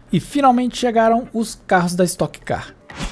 E finalmente chegaram os carros da Stock Car.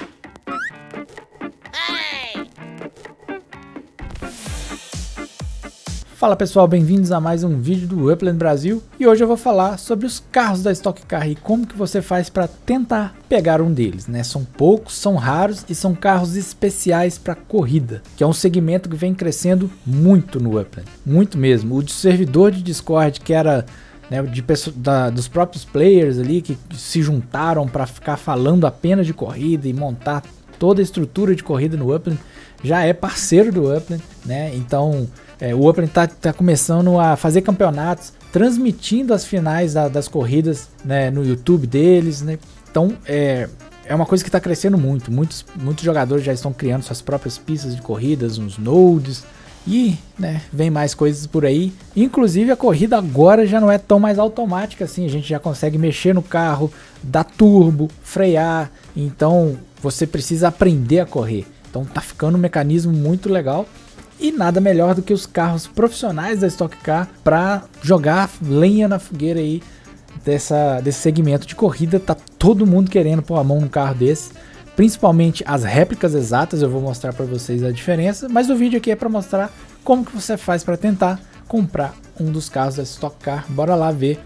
Fala pessoal, bem-vindos a mais um vídeo do Upland Brasil e hoje eu vou falar sobre os carros da Stock Car e como que você faz para tentar pegar um deles, né? São poucos, são raros e são carros especiais para corrida, que é um segmento que vem crescendo muito no Upland, muito mesmo. O servidor de Discord que era, né, dos próprios players ali que se juntaram para ficar falando apenas de corrida e montar toda a estrutura de corrida no Upland, já é parceiro do Upland, né? Então o Upland tá começando a fazer campeonatos, transmitindo as finais das corridas, né, no YouTube deles, né? Então é uma coisa que está crescendo muito. Muitos jogadores já estão criando suas próprias pistas de corridas, uns nodes, e, né, vem mais coisas por aí. Inclusive a corrida agora já não é tão mais automática assim, a gente já consegue mexer no carro, dar turbo, frear, então você precisa aprender a correr. Então tá ficando um mecanismo muito legal. E nada melhor do que os carros profissionais da Stock Car para jogar lenha na fogueira aí desse segmento de corrida. Tá todo mundo querendo pôr a mão num carro desse, principalmente as réplicas exatas. Eu vou mostrar para vocês a diferença, mas o vídeo aqui é para mostrar como que você faz para tentar comprar um dos carros da Stock Car. Bora lá ver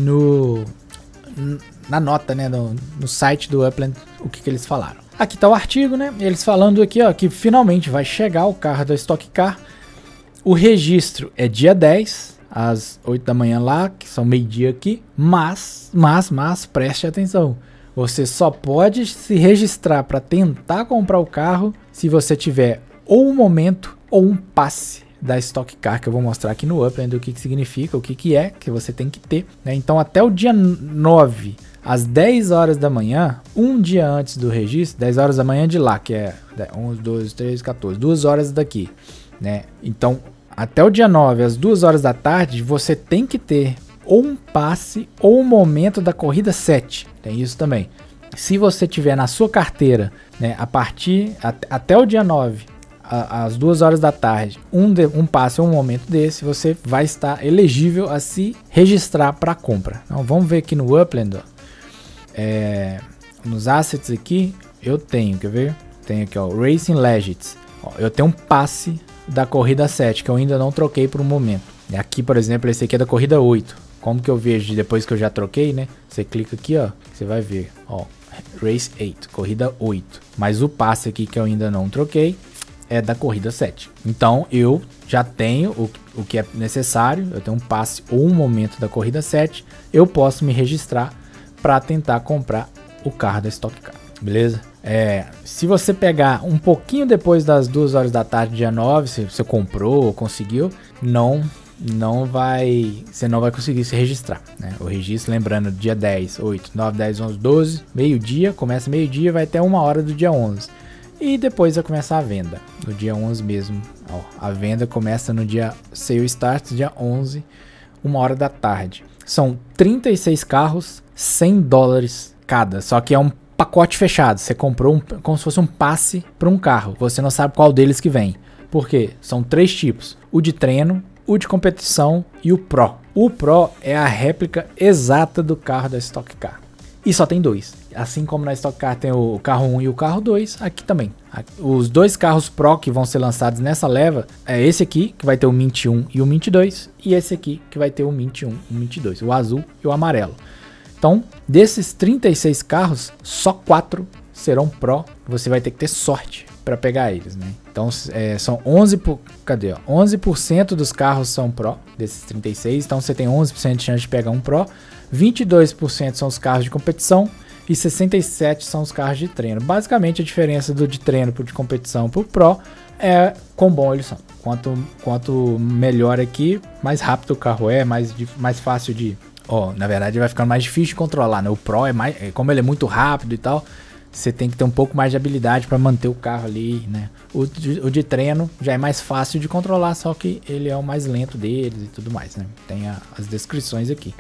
na nota, né, no site do Upland o que eles falaram. Aqui tá o artigo, né? Eles falando aqui, ó, que finalmente vai chegar o carro da Stock Car. O registro é dia 10, às 8 da manhã lá, que são meio-dia aqui. Mas, preste atenção. Você só pode se registrar para tentar comprar o carro se você tiver ou um momento ou um passe da Stock Car, que eu vou mostrar aqui no Upland o que significa, o que é, que você tem que ter, né? Então até o dia 9, às 10 horas da manhã, um dia antes do registro, 10 horas da manhã de lá, que é 11, 12, 13, 14, 2 horas daqui, né? Então até o dia 9, às 2 horas da tarde, você tem que ter ou um passe ou um momento da corrida 7, tem isso também. Se você tiver na sua carteira, né, até o dia 9, às 2 horas da tarde, um passe ou um momento desse, você vai estar elegível a se registrar para compra. Então vamos ver aqui no Upland, ó. Nos assets aqui, eu tenho, quer ver? Tem aqui, ó, Racing Legends. Ó, eu tenho um passe da corrida 7, que eu ainda não troquei por um momento. E aqui, por exemplo, esse aqui é da corrida 8. Como que eu vejo depois que eu já troquei, né? Você clica aqui, ó, você vai ver, ó, Race 8, corrida 8. Mas o passe aqui que eu ainda não troquei é da corrida 7. Então eu já tenho o que é necessário, eu tenho um passe ou um momento da corrida 7, eu posso me registrar para tentar comprar o carro da Stock Car, beleza? Se você pegar um pouquinho depois das 2 horas da tarde, dia 9, se você comprou ou conseguiu, você não vai conseguir se registrar, né? O registro, lembrando, dia 10, 8, 9, 10, 11, 12, meio-dia, começa meio-dia, vai até 1 hora do dia 11. E depois vai começar a venda, no dia 11 mesmo. Ó, a venda começa no dia Sale Start, dia 11, 1 hora da tarde. São 36 carros, $100 cada, só que é um pacote fechado. Você comprou como se fosse um passe para um carro, você não sabe qual deles que vem. Por quê? São 3 tipos, o de treino, o de competição e o Pro. O Pro é a réplica exata do carro da Stock Car. E só tem 2. Assim como na Stock Car tem o carro 1 e o carro 2, aqui também. Os 2 carros Pro que vão ser lançados nessa leva é esse aqui, que vai ter o Mint 1 e o Mint 2, e esse aqui, que vai ter o Mint 1 e o Mint 2, o azul e o amarelo. Então, desses 36 carros, só 4 serão Pro. Você vai ter que ter sorte para pegar eles, né? Então, são 11% dos carros são Pro, desses 36, então você tem 11% de chance de pegar um Pro. 22% são os carros de competição e 67% são os carros de treino. Basicamente a diferença do de treino para o de competição para o Pro é quão bom eles são. Quanto melhor aqui, mais rápido o carro mais fácil de... na verdade vai ficando mais difícil de controlar, né? O Pro como ele é muito rápido e tal, você tem que ter um pouco mais de habilidade para manter o carro ali, né? O de treino já é mais fácil de controlar, só que ele é o mais lento deles e tudo mais, né? Tem as descrições aqui.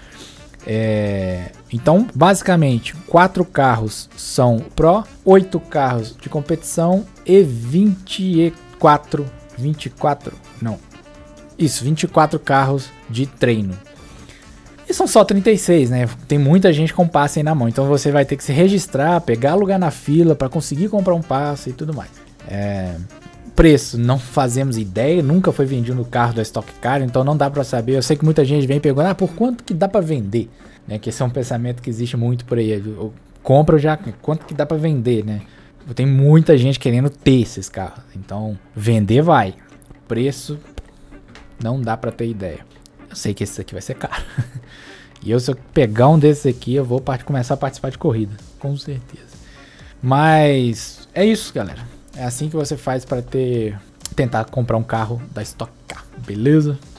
Então, basicamente, 4 carros são Pro, 8 carros de competição e 24 carros de treino. E são só 36, né? Tem muita gente com passe aí na mão. Então você vai ter que se registrar, pegar lugar na fila para conseguir comprar um passe e tudo mais. Preço, não fazemos ideia. Nunca foi vendido no carro da Stock Car, então não dá para saber. Eu sei que muita gente vem perguntar, por quanto que dá para vender? Né? Que esse é um pensamento que existe muito por aí. Eu compro já, quanto que dá para vender, né? Tem muita gente querendo ter esses carros. Então, vender vai. Preço, não dá para ter ideia. Eu sei que esse aqui vai ser caro. E se eu pegar um desses aqui, eu vou começar a participar de corrida. Com certeza. Mas é isso, galera. É assim que você faz para tentar comprar um carro da Stock Car. Beleza?